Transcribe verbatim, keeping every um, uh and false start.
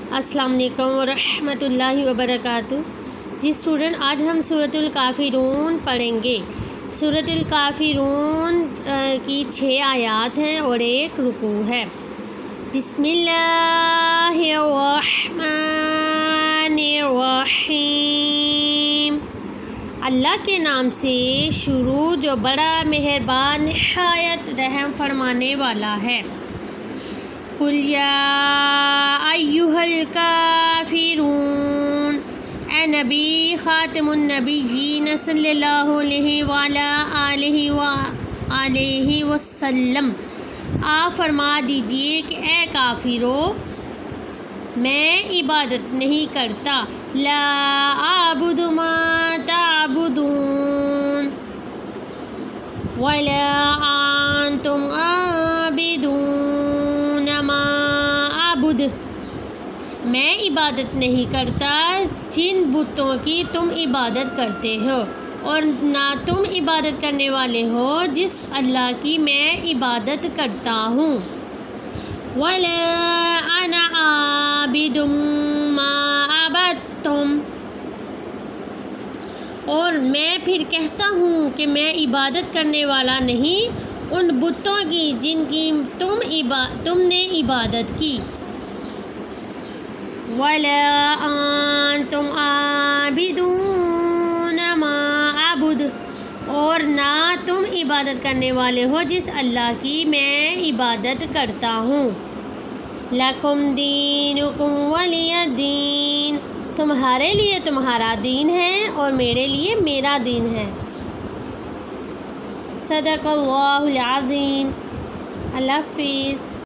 अस्सलाम वालेकुम वरहमतुल्लाहि वबरकातुहू। जी स्टूडेंट, आज हम सूरतुल काफ़िरून पढ़ेंगे। सूरतुल काफ़िरून की छः आयात हैं और एक रुकू है। बिस्मिल्लाहिर्रहमानिर्रहीम। अल्लाह के नाम से शुरू जो बड़ा मेहरबान निहायत रहम फरमाने वाला है। कुल या अय्युहल काफिरून, ए नबी ख़ातिमुन नबिय्यीन सल्लल्लाहु अलैहि वअला आलिहि वसल्लम, आप फरमा दीजिए कि ए काफिरो, मैं इबादत नहीं करता। ला आबुदु मा ताबुदून वला अंतुम आबिदून मा आबुद, मैं इबादत नहीं करता जिन बुतों की तुम इबादत करते हो, और ना तुम इबादत करने वाले हो जिस अल्लाह की मैं इबादत करता हूँ। वला अना आबिदुम मा अबदतुम, और मैं फिर कहता हूँ कि मैं इबादत करने वाला नहीं उन बुतों की जिनकी तुम इबा तुमने इबादत की। वला अंतुम आबिदून मा अबुद, और ना तुम इबादत करने वाले हो जिस अल्लाह की मैं इबादत करता हूँ। लकुम दीनुकुम वलिय दीन, तुम्हारे लिए तुम्हारा दीन है और मेरे लिए मेरा दीन है। सदक़ल्लाहुल अज़ीम। अल्लाह हाफ़िज़।